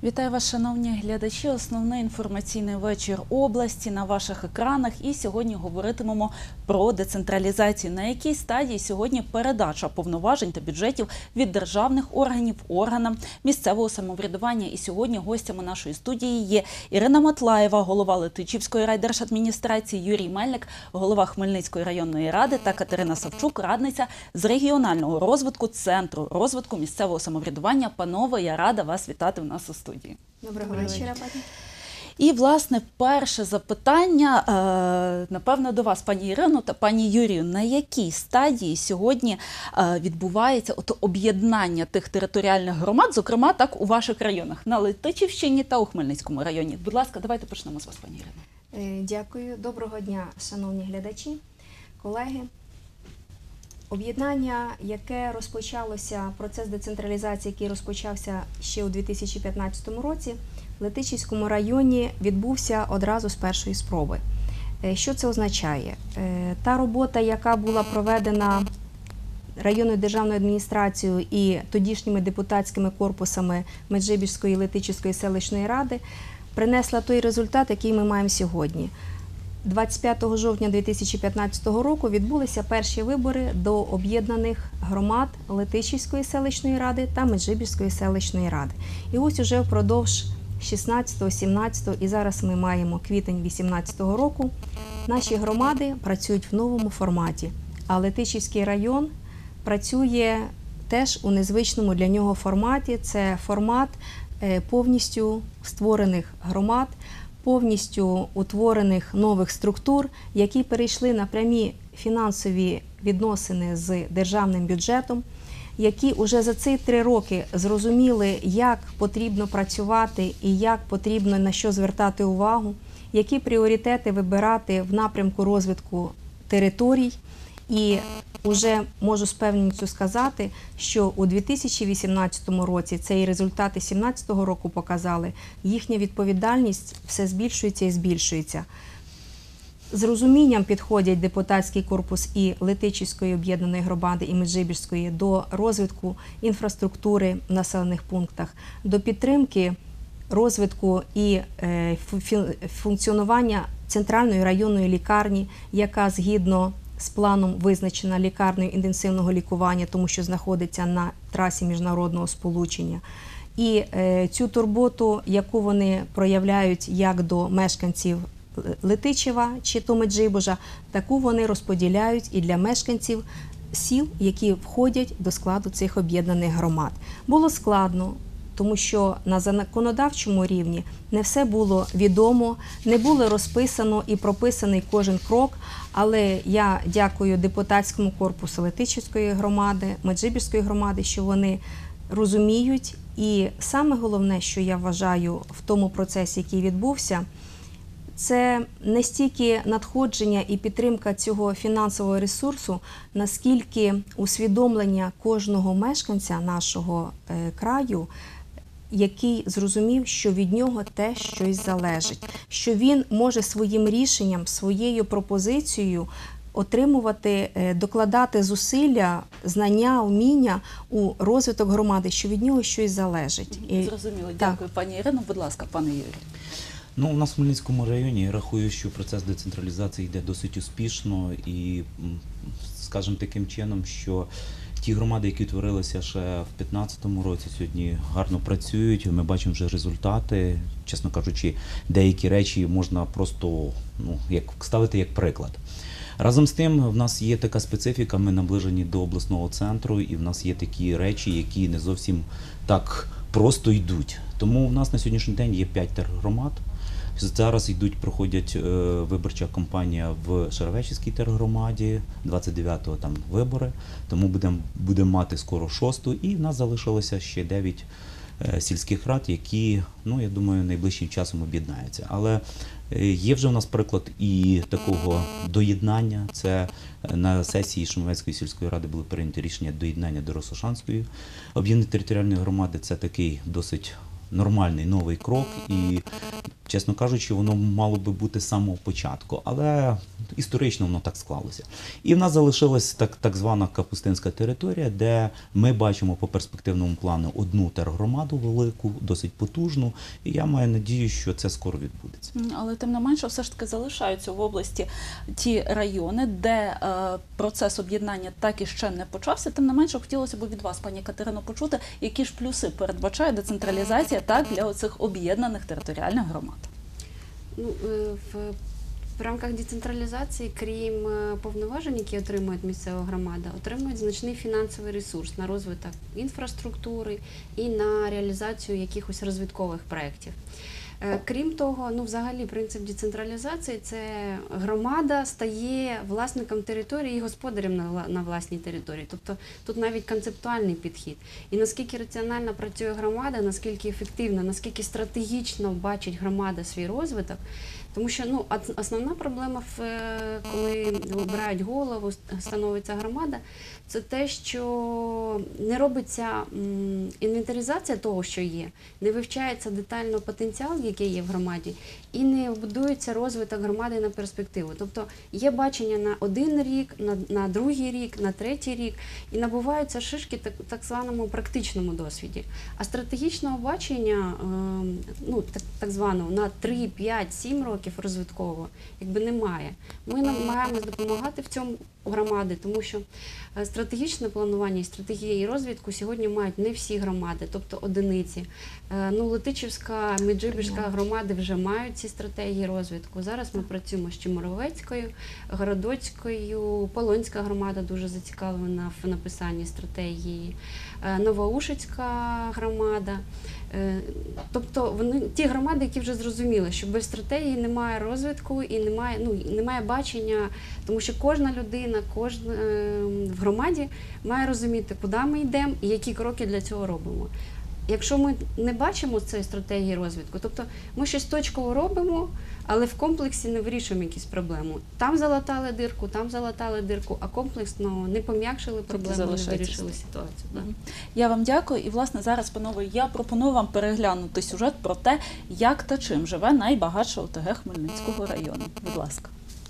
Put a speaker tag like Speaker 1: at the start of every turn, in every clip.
Speaker 1: Вітаю вас, шановні глядачі. Основний інформаційний вечір області на ваших екранах. І сьогодні говоритимемо про децентралізацію. На якій стадії сьогодні передача повноважень та бюджетів від державних органів органам місцевого самоврядування. І сьогодні гостями нашої студії є Ірина Матлаєва, голова Летичівської райдержадміністрації, Юрій Мельник, голова Хмельницької районної ради та Катерина Савчук, радниця з регіонального розвитку Центру розвитку місцевого самоврядування. Панове, я рада вас вітати в нас у студії.
Speaker 2: Доброго вечора, пані.
Speaker 1: І, власне, перше запитання, напевно, до вас, пані Ірино та пані Юрію. На якій стадії сьогодні відбувається об'єднання тих територіальних громад, зокрема, так, у ваших районах, на Летичівщині та у Хмельницькому районі? Будь ласка, давайте почнемо з вас, пані Ірино.
Speaker 2: Дякую. Доброго дня, шановні глядачі, колеги. Об'єднання, яке розпочалося, процес децентралізації, який розпочався ще у 2015 році, в Летичівському районі відбувся одразу з першої спроби. Що це означає? Та робота, яка була проведена районною державною адміністрацією і тодішніми депутатськими корпусами Меджибіжської і Летичівської селищної ради, принесла той результат, який ми маємо сьогодні. 25 жовтня 2015 року відбулися перші вибори до об'єднаних громад Летичівської селищної ради та Меджибіжської селищної ради. І ось уже впродовж 16, 17 і зараз ми маємо квітень 2018 року, наші громади працюють в новому форматі, а Летичівський район працює теж у незвичному для нього форматі. Це формат повністю створених громад, повністю утворених нових структур, які перейшли на прямі фінансові відносини з державним бюджетом, які вже за ці 3 роки зрозуміли, як потрібно працювати і як потрібно на що звертати увагу, які пріоритети вибирати в напрямку розвитку територій. І вже можу з певністю сказати, що у 2018 році, це і результати 2017 року показали, їхня відповідальність все збільшується і збільшується. З розумінням підходять депутатський корпус і Летичівської об'єднаної громади, і Меджибіжської до розвитку інфраструктури в населених пунктах, до підтримки розвитку і функціонування центральної районної лікарні, яка згідно з планом визначена лікарнею інтенсивного лікування, тому що знаходиться на трасі міжнародного сполучення. І цю турботу, яку вони проявляють як до мешканців Летичева чи то Меджибожа, таку вони розподіляють і для мешканців сіл, які входять до складу цих об'єднаних громад. Було складно, тому що на законодавчому рівні не все було відомо, не було розписано і прописаний кожен крок, але я дякую депутатському корпусу Летичівської громади, Меджибіжської громади, що вони розуміють. І саме головне, що я вважаю в тому процесі, який відбувся, це не стільки надходження і підтримка цього фінансового ресурсу, наскільки усвідомлення кожного мешканця нашого краю, який зрозумів, що від нього теж щось залежить, що він може своїм рішенням, своєю пропозицією отримувати, докладати зусилля, знання, уміння у розвиток громади, що від нього щось залежить.
Speaker 1: Зрозуміло. Дякую, пані Ірино. Будь ласка, пане Юрію.
Speaker 3: Ну, у нас в Хмельницькому районі, я рахую, що процес децентралізації йде досить успішно і, скажімо, таким чином, що ті громади, які утворилися ще в 2015 році, сьогодні гарно працюють, ми бачимо вже результати. Чесно кажучи, деякі речі можна просто ставити як приклад. Разом з тим, в нас є така специфіка, ми наближені до обласного центру, і в нас є такі речі, які не зовсім так просто йдуть. Тому в нас на сьогоднішній день є 5 тергромад. Зараз проходять виборча кампанія в Шаровечівській тергромаді, 29-го там вибори, тому будемо мати скоро 6-ту, і в нас залишилося ще 9 сільських рад, які, я думаю, найближчим часом об'єднаються. Але є вже у нас приклад і такого доєднання. Це на сесії Шумовецької сільської ради було прийнято рішення доєднання до Росошанської об'єднаної територіальної громади. Це такий досить нормальний новий крок. І Чесно кажучи, воно мало би бути з самого початку, але історично воно так склалося. І в нас залишилась так звана Капустинська територія, де ми бачимо по перспективному плану одну тергромаду велику, досить потужну, і я маю надію, що це скоро відбудеться.
Speaker 1: Але тим не менше все ж таки залишаються в області ті райони, де процес об'єднання так і ще не почався. Тим не менше хотілося б від вас, пані Катерино, почути, які ж плюси передбачає децентралізація так для оцих об'єднаних територіальних громад.
Speaker 4: Ну, в рамках децентралізації, крім повноважень, які отримує місцева громада, отримують значний фінансовий ресурс на розвиток інфраструктури і на реалізацію якихось розвиткових проєктів. Крім того, ну, взагалі принцип децентралізації – це громада стає власником території і господарем на власній території. Тобто тут навіть концептуальний підхід. І наскільки раціонально працює громада, наскільки ефективно, наскільки стратегічно бачить громада свій розвиток. Тому що ну, основна проблема, коли обирають голову, становиться громада, це те, що не робиться інвентаризація того, що є, не вивчається детально потенціал, який є в громаді, і не будується розвиток громади на перспективу. Тобто є бачення на один рік, на другий рік, на третій рік, і набуваються шишки так званому практичному досвіді. А стратегічного бачення, ну, так званого, на 3, 5, 7 років розвитково, якби немає. Ми намагаємося допомагати в цьому громади, тому що стратегічне планування і стратегії розвитку сьогодні мають не всі громади, тобто одиниці. Ну, Летичівська, Меджибіжська громади вже мають ці стратегії розвитку. Зараз ми працюємо з Чемеровецькою, Городоцькою, Полонська громада дуже зацікавлена в написанні стратегії, Новоушицька громада. Тобто ті громади, які вже зрозуміли, що без стратегії немає розвитку і немає бачення, тому що кожна людина, кожен в громаді має розуміти, куди ми йдемо і які кроки для цього робимо. Якщо ми не бачимо цієї стратегії розвитку, тобто ми щось точково робимо, але в комплексі не вирішуємо якісь проблеми. Там залатали дирку, а комплексно не пом'якшили проблему, не вирішили ситуацію. Да.
Speaker 1: Я вам дякую. І, власне, зараз, панове, я пропоную вам переглянути сюжет про те, як та чим живе найбагатша ОТГ Хмельницького району. Будь ласка.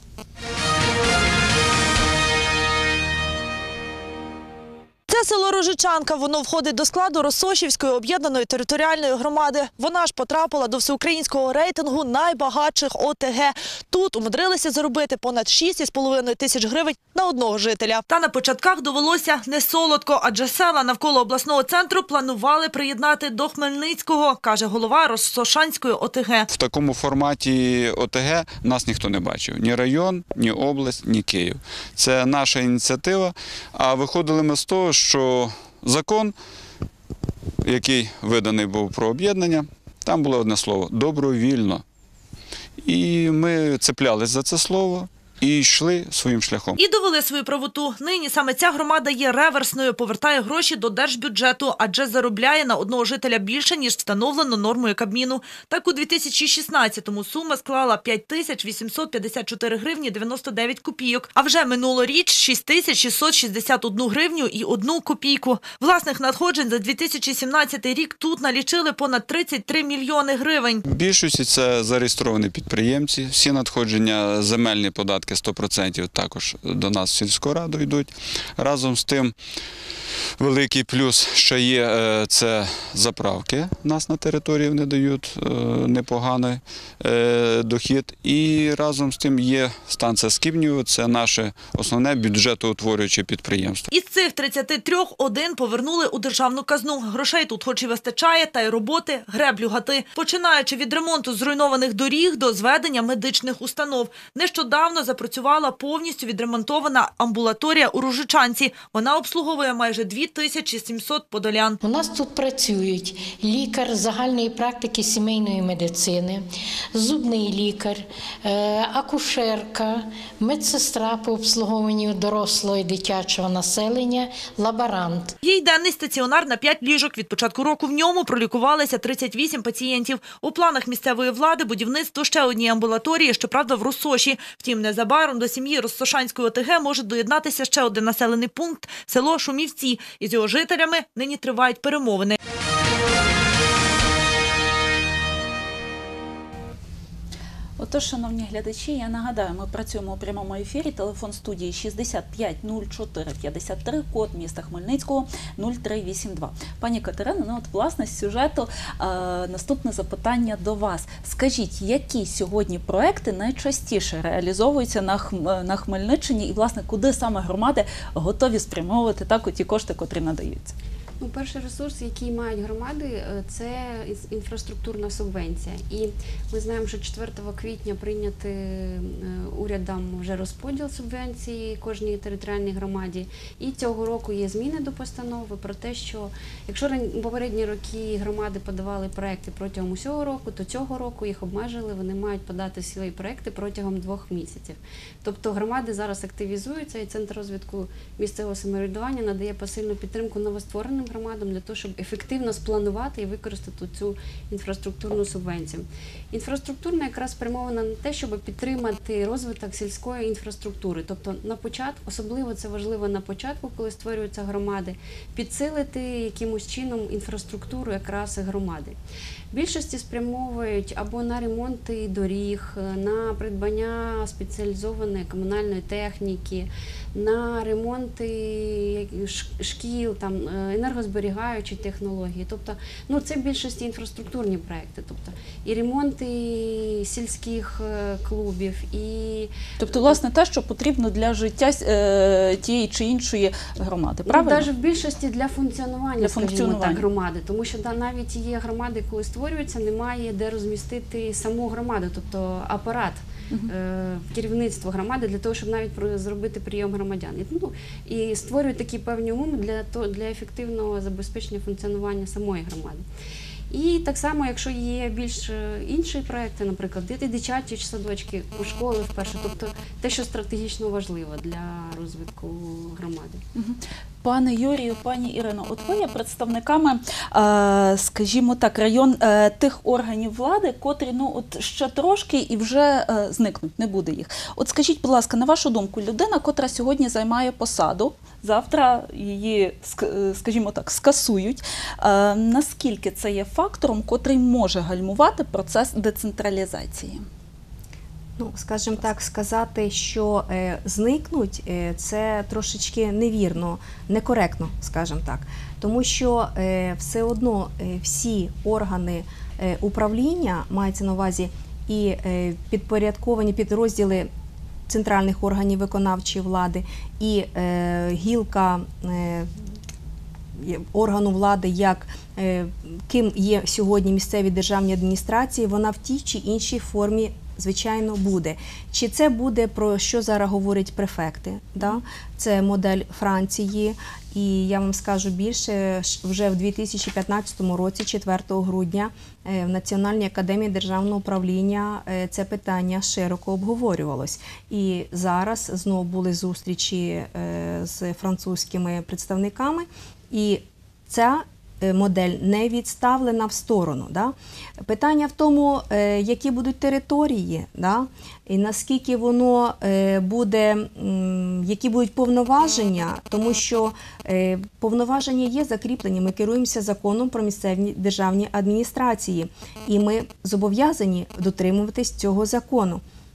Speaker 5: Це село Рожичанка, воно входить до складу Россошівської об'єднаної територіальної громади. Вона ж потрапила до всеукраїнського рейтингу найбагатших ОТГ. Тут умудрилися заробити понад 6,5 тисяч гривень на одного жителя. Та на початках довелося не солодко, адже села навколо обласного центру планували приєднати до Хмельницького, каже голова Россошанської ОТГ.
Speaker 6: В такому форматі ОТГ нас ніхто не бачив. Ні район, ні область, ні Київ. Це наша ініціатива, а виходили ми з того, що закон, який виданий був про об'єднання, там було одне слово – добровільно. І ми цеплялись за це слово і йшли своїм шляхом.
Speaker 5: І довели свою правоту. Нині саме ця громада є реверсною, повертає гроші до держбюджету, адже заробляє на одного жителя більше, ніж встановлено нормою Кабміну. Так у 2016-му сума склала 5854 гривні 99 копійок, а вже минулоріч 6661 гривню і 1 копійку. Власних надходжень за 2017 рік тут налічили понад 33 мільйони гривень.
Speaker 6: Більшість це зареєстровані підприємці, всі надходження, земельні податки 100% також до нас в сільську раду йдуть. Разом з тим великий плюс, що є, це заправки. Нас на території вони дають непоганий дохід. І разом з тим є станція Скібнів, це наше основне бюджетоутворююче підприємство.
Speaker 5: Із цих 33 один повернули у державну казну. Грошей тут хоч і вистачає, та й роботи греблю гати. Починаючи від ремонту зруйнованих доріг до зведення медичних установ. Нещодавно запрацювала повністю відремонтована амбулаторія у Рожичанці. Вона обслуговує майже 2700 подолян.
Speaker 7: У нас тут працюють лікар загальної практики сімейної медицини, зубний лікар, акушерка, медсестра по обслуговуванню дорослого і дитячого населення, лаборант.
Speaker 5: Є й денний стаціонар на 5 ліжок. Від початку року в ньому пролікувалися 38 пацієнтів. У планах місцевої влади будівництво ще однієї амбулаторії, щоправда, в Россоші. Втім, незабаром до сім'ї Россошанської ОТГ може доєднатися ще один населений пункт – село Шумівці. Із його жителями нині тривають перемовини.
Speaker 1: Отож, шановні глядачі, я нагадаю, ми працюємо у прямому ефірі. Телефон студії 65 04 53, код міста Хмельницького 0382. Пані Катерино, ну от власне з сюжету наступне запитання до вас. Скажіть, які сьогодні проекти найчастіше реалізовуються на Хмельниччині і, власне, куди саме громади готові спрямовувати так ті кошти, котрі надаються?
Speaker 4: Ну, перший ресурс, який мають громади, це інфраструктурна субвенція. І ми знаємо, що 4 квітня прийнятий урядом вже розподіл субвенції кожній територіальній громаді. І цього року є зміни до постанови про те, що якщо попередні роки громади подавали проекти протягом усього року, то цього року їх обмежили, вони мають подати свої проекти протягом 2 місяців. Тобто громади зараз активізуються, і Центр розвитку місцевого самоврядування надає посильну підтримку новоствореним громадам для того, щоб ефективно спланувати і використати цю інфраструктурну субвенцію. Інфраструктурна якраз спрямована на те, щоб підтримати розвиток сільської інфраструктури. Тобто на початку, особливо це важливо на початку, коли створюються громади, підсилити якимось чином інфраструктуру якраз громади. В більшості спрямовують або на ремонти доріг, на придбання спеціалізованої комунальної техніки, на ремонти шкіл, там, енергозберігаючі технології. Тобто, ну, це в більшості інфраструктурні проекти. Тобто, і ремонти сільських клубів, і...
Speaker 1: Тобто, власне, те, що потрібно для життя тієї чи іншої громади, правильно?
Speaker 4: Навіть в більшості для функціонування, скажімо так, громади. Тому що навіть є громади, коли створюються, немає де розмістити саму громаду, тобто апарат. Керівництво громади для того, щоб навіть зробити прийом громадян. І створюють такі певні умови для ефективного забезпечення функціонування самої громади. І так само, якщо є більш інші проекти, наприклад, дитячі садочки, у школи вперше, тобто те, що стратегічно важливо для розвитку громади.
Speaker 1: Пане Юрію, пані Ірино, от ви є представниками, скажімо так, тих органів влади, котрі, ну, от ще трошки і вже зникнуть, не буде їх. От скажіть, будь ласка, на вашу думку, людина, котра сьогодні займає посаду, завтра її, скажімо так, скасують, наскільки це є фактором, котрий може гальмувати процес децентралізації?
Speaker 2: Ну, скажімо так, сказати, що зникнуть, це трошечки невірно, некоректно, скажімо так. Тому що все одно всі органи управління, мається на увазі і підпорядковані підрозділи центральних органів виконавчої влади, і гілка органу влади, як ким є сьогодні місцеві державні адміністрації, вона в тій чи іншій формі, звичайно, буде. Чи це буде, про що зараз говорять префекти? Да? Це модель Франції. І я вам скажу більше, вже в 2015 році, 4 грудня, в Національній академії державного управління це питання широко обговорювалось. І зараз знову були зустрічі з французькими представниками, і ця модель не відставлена в сторону. Да? Питання в тому, які будуть території, да? І наскільки воно буде, які будуть повноваження, тому що повноваження є закріплені, ми керуємося законом про місцеві державні адміністрації, і ми зобов'язані дотримуватись цього закону.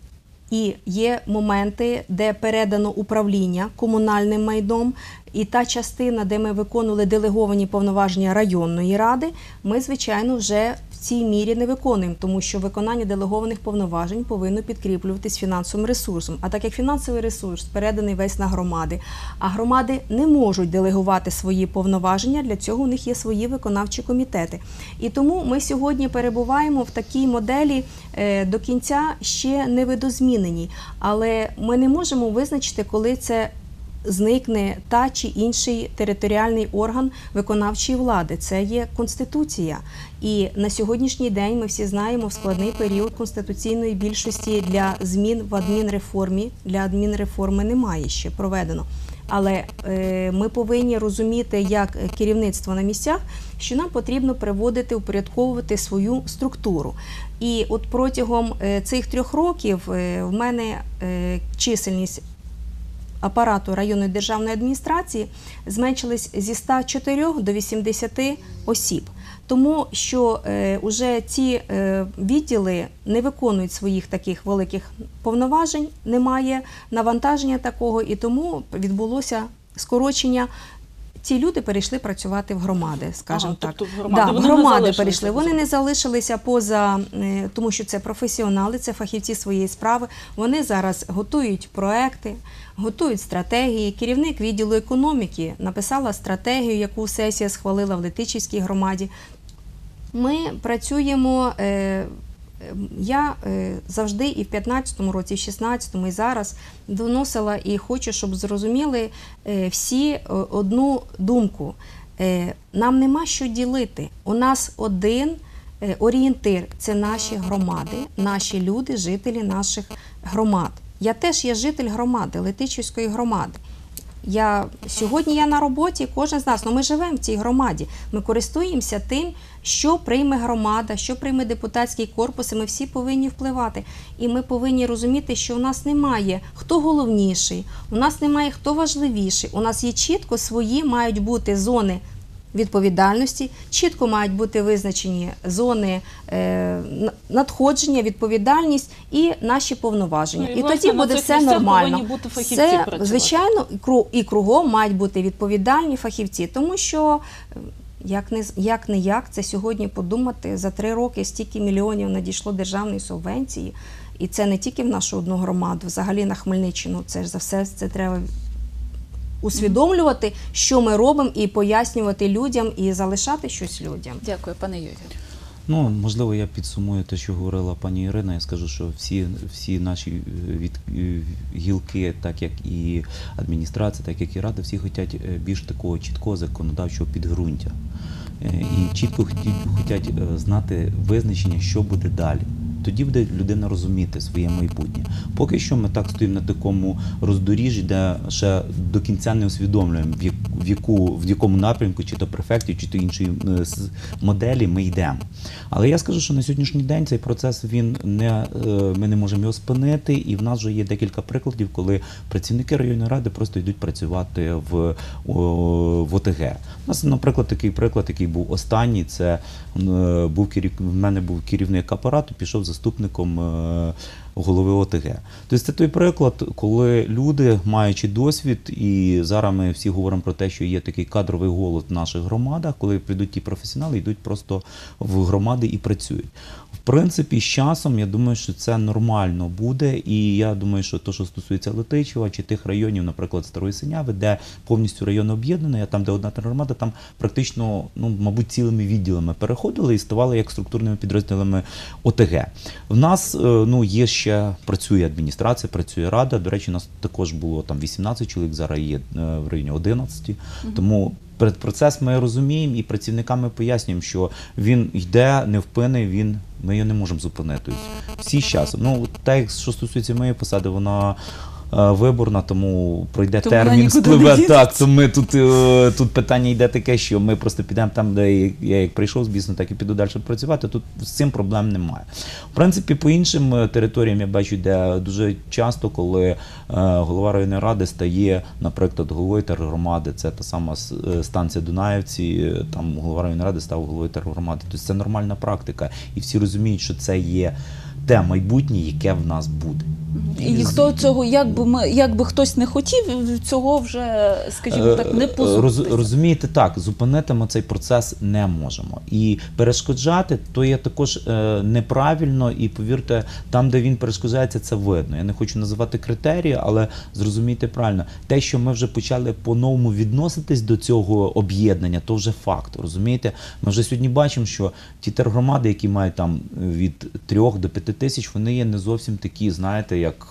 Speaker 2: І є моменти, де передано управління комунальним майном, і та частина, де ми виконували делеговані повноваження районної ради, ми, звичайно, вже в цій мірі не виконуємо, тому що виконання делегованих повноважень повинно підкріплюватись фінансовим ресурсом. А так як фінансовий ресурс переданий весь на громади, а громади не можуть делегувати свої повноваження, для цього у них є свої виконавчі комітети. І тому ми сьогодні перебуваємо в такій моделі до кінця ще не видозміненій, але ми не можемо визначити, коли це зникне та чи інший територіальний орган виконавчої влади. Це є Конституція. І на сьогоднішній день ми всі знаємо, в складний період конституційної більшості для змін в адмінреформі, для адмінреформи немає ще проведено. Але ми повинні розуміти, як керівництво на місцях, що нам потрібно приводити, упорядковувати свою структуру. І от протягом цих 3 років в мене чисельність апарату районної державної адміністрації зменшились зі 104 до 80 осіб. тому що вже ці відділи не виконують своїх таких великих повноважень, немає навантаження такого, і тому відбулося скорочення. Ці люди перейшли працювати в громади, скажімо так.
Speaker 1: Тобто в громади,
Speaker 2: Да,
Speaker 1: вони
Speaker 2: в громади
Speaker 1: не залишилися
Speaker 2: перейшли.
Speaker 1: поза.
Speaker 2: Вони не залишилися поза, тому що це професіонали, це фахівці своєї справи. Вони зараз готують проекти, готують стратегії. Керівник відділу економіки написала стратегію, яку сесія схвалила в Летичівській громаді. Ми працюємо. Я завжди і в 15-му році, і в 16-му, і зараз доносила і хочу, щоб зрозуміли всі одну думку. Нам нема що ділити. У нас один орієнтир – це наші громади, наші люди, жителі наших громад. Я теж є житель громади, Летичівської громади. Сьогодні я на роботі, кожен з нас, ми живемо в цій громаді, ми користуємося тим, що прийме громада, що прийме депутатський корпус, і ми всі повинні впливати. І ми повинні розуміти, що у нас немає хто головніший, у нас немає хто важливіший, у нас є чітко свої мають бути зони відповідальності, чітко мають бути визначені зони надходження, відповідальність і наші повноваження.
Speaker 1: Ну,
Speaker 2: і
Speaker 1: власне,
Speaker 2: тоді
Speaker 1: на
Speaker 2: буде
Speaker 1: цих
Speaker 2: все
Speaker 1: місцях
Speaker 2: нормально.
Speaker 1: повинні бути фахівці
Speaker 2: Це,
Speaker 1: працювати.
Speaker 2: звичайно, і кругом мають бути відповідальні фахівці, тому що як-не-як, це сьогодні подумати, за 3 роки стільки мільйонів надійшло державної субвенції, і це не тільки в нашу одну громаду, взагалі на Хмельниччину, це ж за все це треба усвідомлювати, що ми робимо, і пояснювати людям, і залишати щось людям.
Speaker 1: Дякую, пане Юрію.
Speaker 3: Ну, можливо, я підсумую те, що говорила пані Ірина. Я скажу, що всі наші гілки, так як і адміністрація, так як і рада, всі хочуть більш такого чіткого законодавчого підґрунтя. І чітко хочуть знати визначення, що буде далі. Тоді буде людина розуміти своє майбутнє. Поки що ми так стоїмо на такому роздоріжжі, де ще до кінця не усвідомлюємо, в якому напрямку, чи то префектів, чи то іншої моделі ми йдемо. Але я скажу, що на сьогоднішній день цей процес, ми не можемо його спинити, і в нас вже є декілька прикладів, коли працівники районної ради просто йдуть працювати в ОТГ. У нас, наприклад, такий приклад, який був останній, це в мене був керівник апарату, пішов заступником голови ОТГ. Тобто це той приклад, коли люди, маючи досвід, і зараз ми всі говоримо про те, що є такий кадровий голод в наших громадах, коли прийдуть ті професіонали, йдуть просто в громади і працюють. В принципі, з часом, я думаю, що це нормально буде, і я думаю, що те, що стосується Летичева, чи тих районів, наприклад, Старої Синяви, де повністю район об'єднаний, а там, де одна громада, там практично, мабуть, цілими відділами переходили і ставали як структурними підрозділами ОТГ. В нас, є ще, працює адміністрація, працює рада, до речі, у нас також було там 18 чоловік, зараз є в районі 11, тому процес ми розуміємо і працівникам ми пояснюємо, що він йде невпинний, ми його не можемо зупинити. Всі з часом. Так, що стосується моєї посади, вона виборна, тому пройде термін, спливе. Так, то ми тут питання йде таке, що ми просто підемо там, де я як прийшов з бізнесу, так і піду далі працювати. Тут з цим проблем немає. В принципі, по іншим територіям я бачу, де дуже часто, коли голова районної ради стає, наприклад, головою тергромади, це та сама станція Дунаївці, там голова районної ради став головою тергромади. Тобто це нормальна практика. І всі розуміють, що це є те майбутнє, яке в нас буде.
Speaker 1: І ніхто цього, як би хтось не хотів, цього вже, скажімо так, не позбутися.
Speaker 3: Розумієте, так, зупинити ми цей процес не можемо. І перешкоджати, то є також неправильно, і повірте, там, де він перешкоджається, це видно. Я не хочу називати критерії, але зрозумійте правильно, те, що ми вже почали по-новому відноситись до цього об'єднання, то вже факт, розумієте? Ми вже сьогодні бачимо, що ті тергромади, які мають там від 3 до 5 тисяч, вони є не зовсім такі, знаєте, як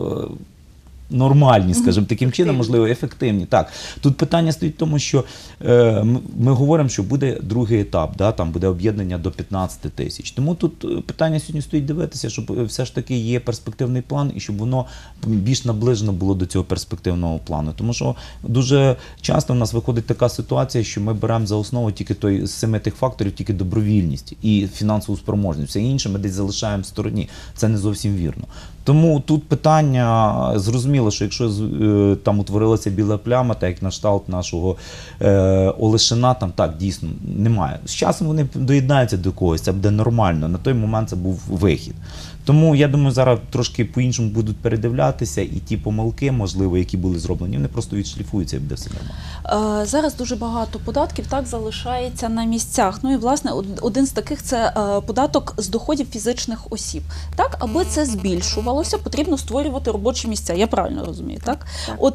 Speaker 3: нормальні, скажімо, таким чином, можливо, ефективні. Так, тут питання стоїть в тому, що ми говоримо, що буде другий етап, там буде об'єднання до 15 тисяч. Тому тут питання сьогодні стоїть дивитися, щоб все ж таки є перспективний план і щоб воно більш наближено було до цього перспективного плану. Тому що дуже часто в нас виходить така ситуація, що ми беремо за основу тільки з 7 тих факторів, тільки добровільність і фінансову спроможність. Все інше ми десь залишаємо в стороні. Це не зовсім вірно. Тому тут питання, зрозуміло, що якщо там утворилася біла пляма, так як на кшталт нашого Олешина, там так, дійсно, немає. З часом вони доєднаються до когось, це буде нормально. На той момент це був вихід. Тому, я думаю, зараз трошки по-іншому будуть передивлятися, і ті помилки, можливо, які були зроблені, вони просто відшліфуються і буде все нормально.
Speaker 1: Зараз дуже багато податків так залишається на місцях. Ну і, власне, один з таких – це податок з доходів фізичних осіб. Так, аби це збільшувалося, потрібно створювати робочі місця. Я правильно розумію, так?
Speaker 2: Так.
Speaker 1: От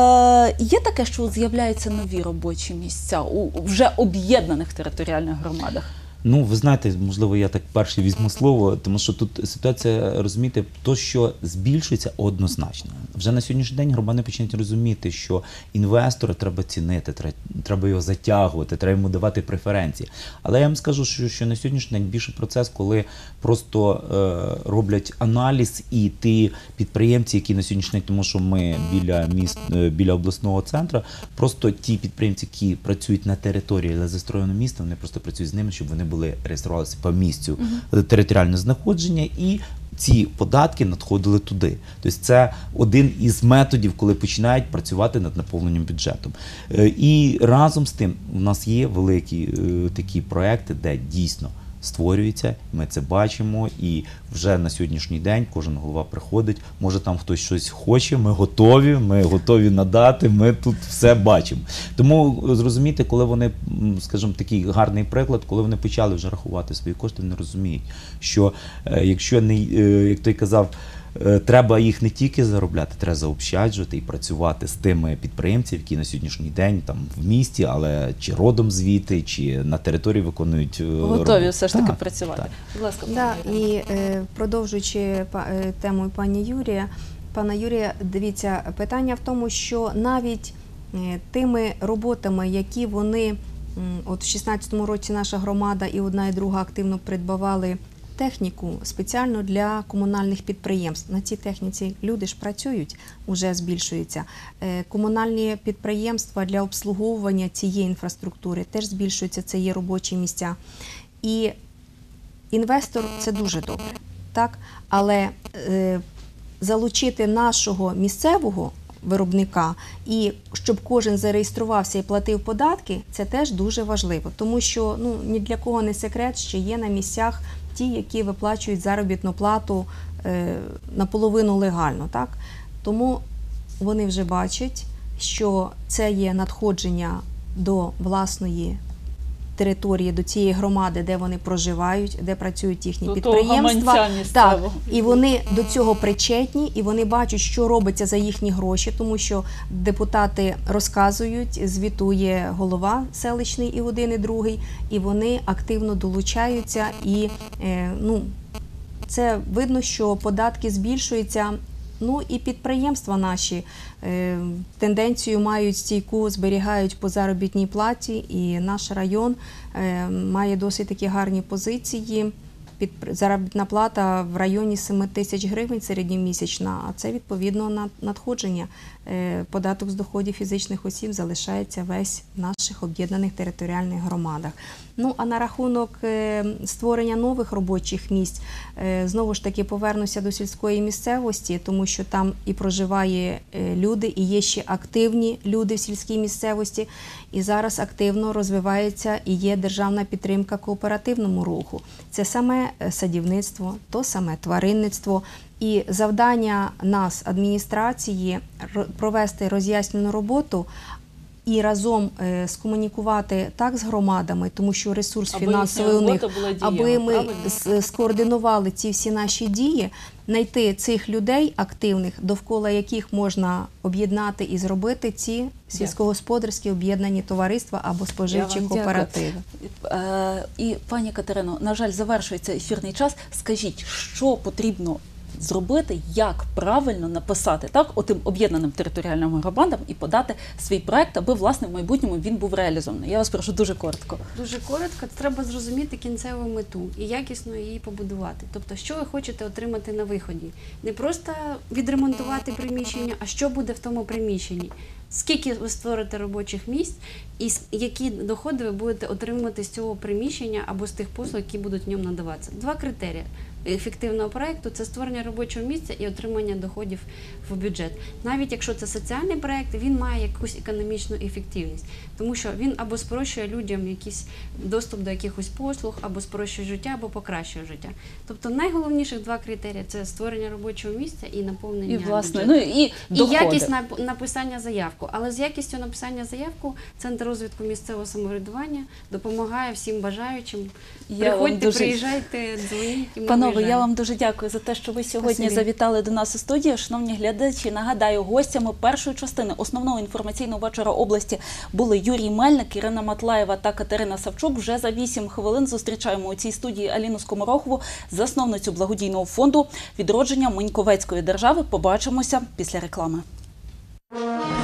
Speaker 1: є таке, що з'являються нові робочі місця у вже об'єднаних територіальних громадах?
Speaker 3: Ну, ви знаєте, можливо, я так перший візьму слово, тому що тут ситуація, розумієте, то, що збільшується, однозначно. Вже на сьогоднішній день громади починають розуміти, що інвестора треба цінити, треба його затягувати, треба йому давати преференції. Але я вам скажу, що на сьогоднішній день більше процес, коли просто роблять аналіз, і ті підприємці, які на сьогоднішній день, тому що ми біля обласного центру, просто ті підприємці, які працюють на території, але застроєного міста, вони просто працюють з ними, щоб вони реєструвалися по місцю територіального знаходження, і ці податки надходили туди. Тобто це один із методів, коли починають працювати над наповненням бюджетом. І разом з тим у нас є великі такі проекти, де дійсно створюється, ми це бачимо, і вже на сьогоднішній день кожен голова приходить, може там хтось щось хоче, ми готові надати, ми тут все бачимо. Тому зрозумійте, коли вони, скажімо, такий гарний приклад, коли вони почали вже рахувати свої кошти, вони розуміють, що якщо не, як той казав, треба їх не тільки заробляти, треба заощаджувати і працювати з тими підприємцями, які на сьогоднішній день там в місті, але чи родом звідти, чи на території виконують
Speaker 1: Готові
Speaker 3: роботу.
Speaker 1: все ж таки
Speaker 3: Так,
Speaker 1: працювати.
Speaker 3: так.
Speaker 1: Будь ласка,
Speaker 2: Да,
Speaker 1: пані
Speaker 2: і продовжуючи тему пана Юрія, дивіться, питання в тому, що навіть тими роботами, які вони, от в 2016 році наша громада і одна і друга активно придбавали техніку спеціально для комунальних підприємств. На цій техніці люди ж працюють, вже збільшується. Комунальні підприємства для обслуговування цієї інфраструктури теж збільшуються, це є робочі місця. І інвестор – це дуже добре, так? Але залучити нашого місцевого виробника і щоб кожен зареєструвався і платив податки, це теж дуже важливо. Тому що ні для кого не секрет, що є на місцях ті, які виплачують заробітну плату наполовину легально, так? Тому вони вже бачать, що це є надходження до власної території, до цієї громади, де вони проживають, де працюють їхні підприємства. Так, і вони до цього причетні, і вони бачать, що робиться за їхні гроші, тому що депутати розказують, звітує голова селищний і один, і другий, і вони активно долучаються, і це видно, що податки збільшуються. Ну і підприємства наші тенденцію мають стійку, зберігають по заробітній платі, і наш район має досить такі гарні позиції. Заробітна плата в районі 7 тисяч гривень середньомісячна, а це відповідно надходження. Податок з доходів фізичних осіб залишається весь в наших об'єднаних територіальних громадах. Ну, а на рахунок створення нових робочих місць, знову ж таки повернуся до сільської місцевості, тому що там і проживає люди, і є ще активні люди в сільській місцевості, і зараз активно розвивається і є державна підтримка кооперативному руху. Це саме садівництво, то саме тваринництво. І завдання нас, адміністрації, провести роз'яснювальну роботу і разом скомунікувати так з громадами, тому що ресурс фінансовий у них, аби ми скоординували ці всі наші дії, знайти цих людей активних, довкола яких можна об'єднати і зробити ці сільськогосподарські об'єднані товариства або споживчі кооперативи.
Speaker 1: І, пані Катерино, на жаль, завершується ефірний час. Скажіть, що потрібно зробити, як правильно написати так, отим об'єднаним територіальним громадам і подати свій проект, аби, власне, в майбутньому він був реалізований. Я вас прошу дуже коротко.
Speaker 4: Дуже коротко. Треба зрозуміти кінцеву мету і якісно її побудувати. Тобто, що ви хочете отримати на виході. Не просто відремонтувати приміщення, а що буде в тому приміщенні. скільки ви створите робочих місць і які доходи ви будете отримувати з цього приміщення або з тих послуг, які будуть в ньому надаватися. Два критерії ефективного проєкту – це створення робочого місця і отримання доходів в бюджет. Навіть якщо це соціальний проєкт, він має якусь економічну ефективність, тому що він або спрощує людям якийсь доступ до якихось послуг, або спрощує життя, або покращує життя. Тобто найголовніших два критерії – це створення робочого місця і наповнення
Speaker 1: І, власне,
Speaker 4: бюджету.
Speaker 1: і доходи.
Speaker 4: І якість написання заявку. Але з якістю написання заявку Центр розвитку місцевого самоврядування допомагає всім бажаючим.
Speaker 1: Я вам
Speaker 4: Приходьте,
Speaker 1: дуже-
Speaker 4: приїжджайте, дзвоніть, і ми
Speaker 1: Панове, я
Speaker 4: виїжджаємо.
Speaker 1: вам дуже дякую за те, що ви сьогодні
Speaker 2: Спасибі.
Speaker 1: завітали до нас у студію. Шановні глядачі, нагадаю, гостями першої частини основного інформаційного вечора області були Юрій Мельник, Ірина Матлаєва та Катерина Савчук. Вже за 8 хвилин зустрічаємо у цій студії Аліну Скоморохову, засновницю благодійного фонду «Відродження Моньковецької держави». Побачимося після реклами.